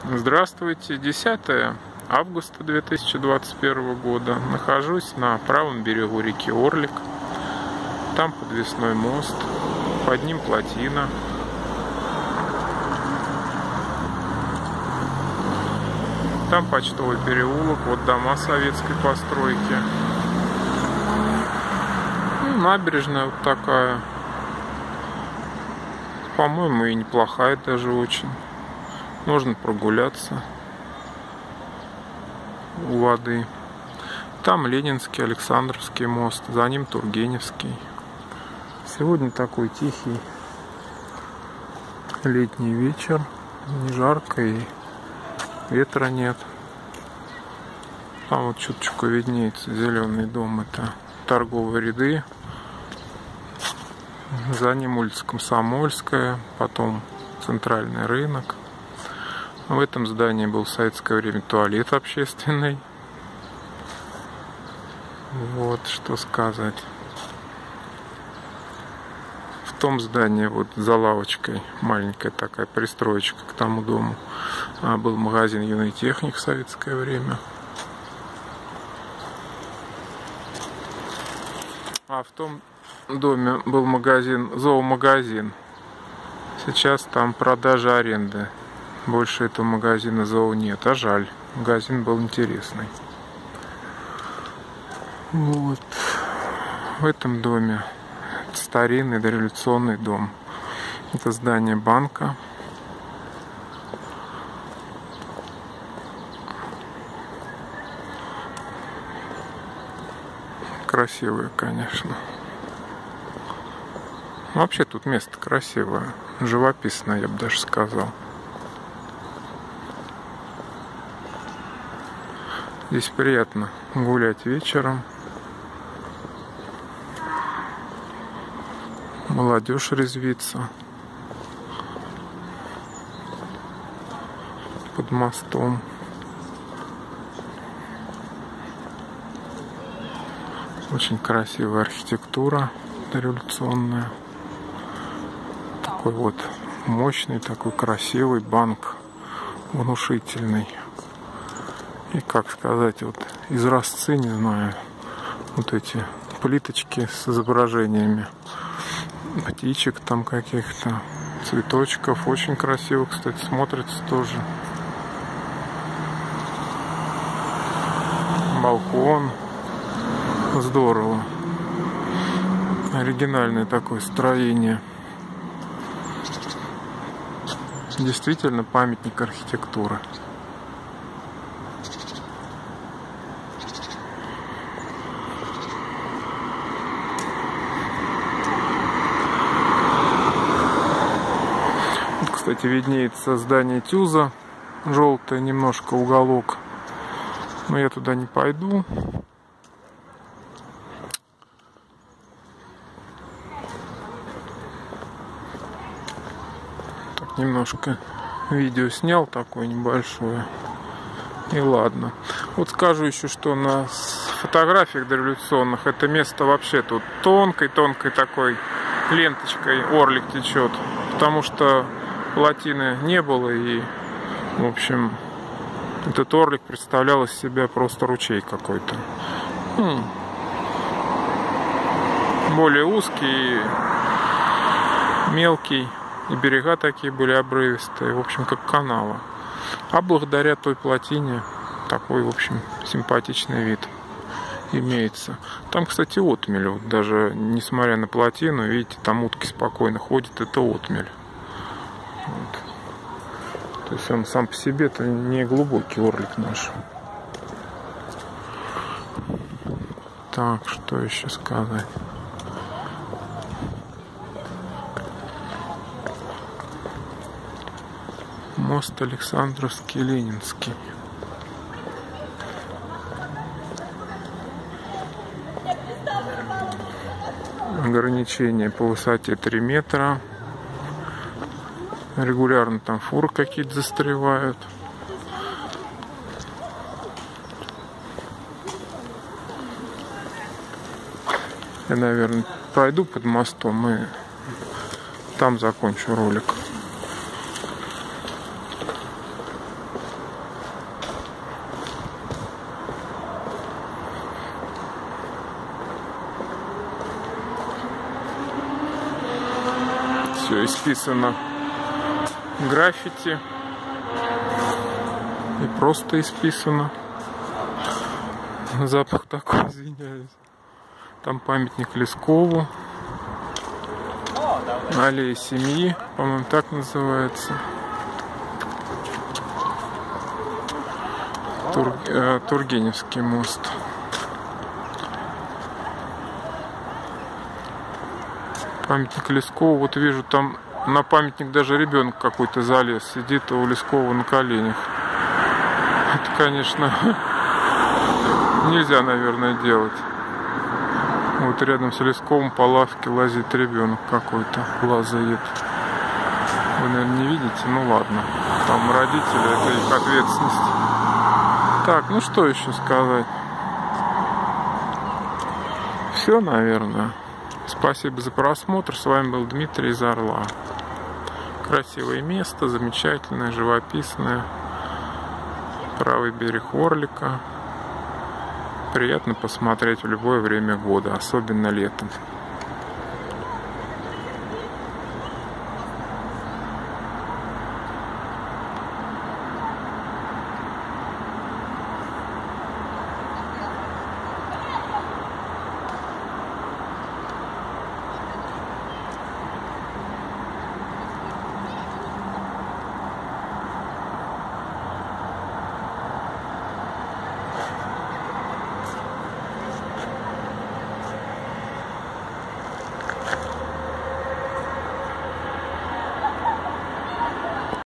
Здравствуйте, 10 августа 2021 года. Нахожусь на правом берегу реки Орлик. Там подвесной мост, под ним плотина. Там почтовый переулок, вот дома советской постройки. Набережная вот такая. По-моему, и неплохая даже очень. Можно прогуляться у воды. Там Ленинский, Александровский мост, за ним Тургеневский. Сегодня такой тихий летний вечер, не жарко и ветра нет. Там вот чуточку виднеется зеленый дом, это торговые ряды. За ним улица Комсомольская, потом центральный рынок. В этом здании был в советское время туалет общественный. Вот что сказать. В том здании вот за лавочкой маленькая такая пристроечка к тому дому был магазин «Юный техник» в советское время. А в том доме был магазин, зоомагазин. Сейчас там продажа аренды. Больше этого магазина зоо нет, а жаль. Магазин был интересный. Вот. В этом доме старинный дореволюционный дом. Это здание банка. Красивое, конечно. Вообще тут место красивое. Живописное, я бы даже сказал. Здесь приятно гулять вечером. Молодежь резвится под мостом. Очень красивая архитектура дореволюционная. Такой вот мощный, такой красивый банк, внушительный. И, как сказать, вот изразцы, не знаю, вот эти плиточки с изображениями птичек там каких-то, цветочков. Очень красиво, кстати, смотрится тоже. Балкон. Здорово. Оригинальное такое строение. Действительно памятник архитектуры. Кстати, виднеется здание ТЮЗа, желтый немножко уголок, но я туда не пойду. Так, немножко видео снял такое небольшое, и ладно. Вот скажу еще, что на фотографиях дореволюционных это место вообще тут тонкой такой ленточкой Орлик течет, потому что плотины не было, и, в общем, этот Орлик представлял из себя просто ручей какой-то. Более узкий, мелкий, и берега такие были обрывистые, в общем, как канава. А благодаря той плотине такой, в общем, симпатичный вид имеется. Там, кстати, отмель, вот даже несмотря на плотину, видите, там утки спокойно ходят, это отмель. Вот. То есть он сам по себе это не глубокий Орлик наш. Так, что еще сказать? Мост Александровский, Ленинский. Ограничение по высоте 3 метра. Регулярно там фуры какие-то застревают. Я, наверное, пройду под мостом и там закончу ролик. исписано граффити. И просто исписано. Запах такой, извиняюсь. Там памятник Лескову. Аллея семьи, по-моему, так называется. Тургеневский мост. Памятник Лескову. Вот вижу, там на памятник даже ребенок какой-то залез. Сидит у Лескова на коленях. Это, конечно, нельзя, наверное, делать. Вот рядом с Лесковым по лавке лазит ребенок какой-то. Лазает. Вы, наверное, не видите? Ну ладно. Там родители, это их ответственность. Так, ну что еще сказать? Все, наверное. Спасибо за просмотр. С вами был Дмитрий из Орла. Красивое место, замечательное, живописное. Правый берег Орлика. Приятно посмотреть в любое время года, особенно летом.